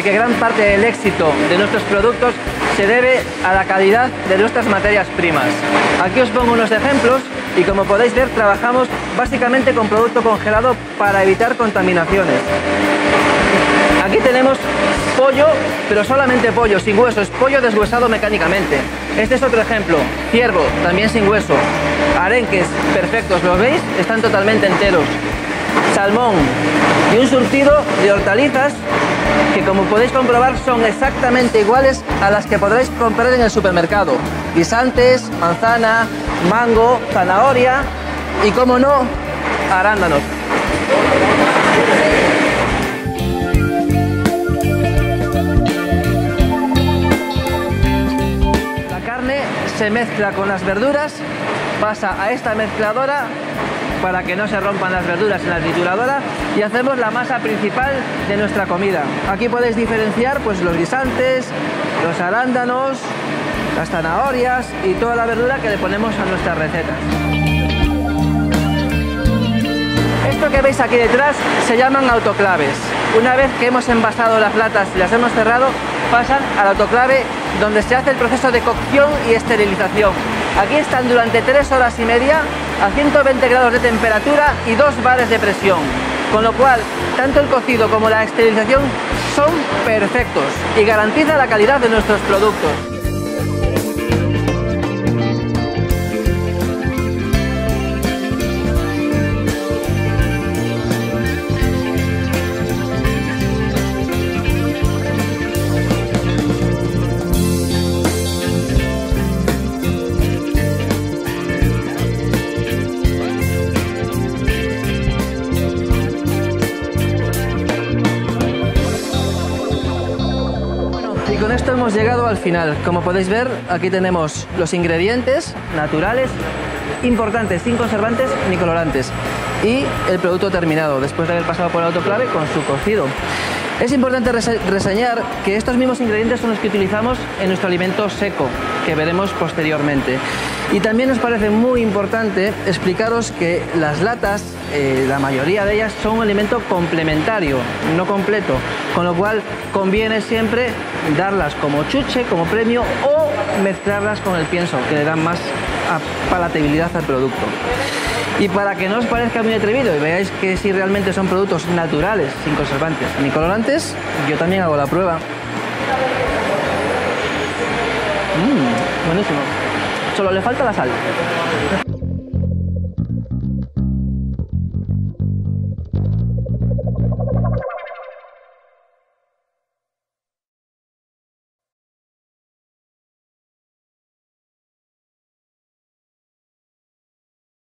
que gran parte del éxito de nuestros productos se debe a la calidad de nuestras materias primas. Aquí os pongo unos ejemplos y como podéis ver trabajamos básicamente con producto congelado para evitar contaminaciones. Aquí tenemos pollo, pero solamente pollo, sin hueso, es pollo deshuesado mecánicamente. Este es otro ejemplo, ciervo, también sin hueso. Arenques perfectos, ¿los veis? Están totalmente enteros. Salmón y un surtido de hortalizas que, como podéis comprobar, son exactamente iguales a las que podréis comprar en el supermercado. Guisantes, manzana, mango, zanahoria y, como no, arándanos. La carne se mezcla con las verduras, pasa a esta mezcladora para que no se rompan las verduras en la trituradora y hacemos la masa principal de nuestra comida. Aquí podéis diferenciar pues los guisantes, los arándanos, las zanahorias y toda la verdura que le ponemos a nuestras recetas. Esto que veis aquí detrás se llaman autoclaves. Una vez que hemos envasado las latas y las hemos cerrado, pasan al autoclave donde se hace el proceso de cocción y esterilización. Aquí están durante 3 horas y media a 120 grados de temperatura y 2 bares de presión, con lo cual tanto el cocido como la esterilización son perfectos y garantizan la calidad de nuestros productos. Y con esto hemos llegado al final. Como podéis ver, aquí tenemos los ingredientes naturales, importantes, sin conservantes ni colorantes, y el producto terminado, después de haber pasado por el autoclave con su cocido. Es importante reseñar que estos mismos ingredientes son los que utilizamos en nuestro alimento seco, que veremos posteriormente. Y también nos parece muy importante explicaros que las latas, la mayoría de ellas, son un alimento complementario, no completo, con lo cual conviene siempre darlas como chuche, como premio, o mezclarlas con el pienso, que le dan más palatabilidad al producto. Y para que no os parezca muy atrevido y veáis que si realmente son productos naturales, sin conservantes ni colorantes, yo también hago la prueba. Buenísimo. Solo le falta la sal.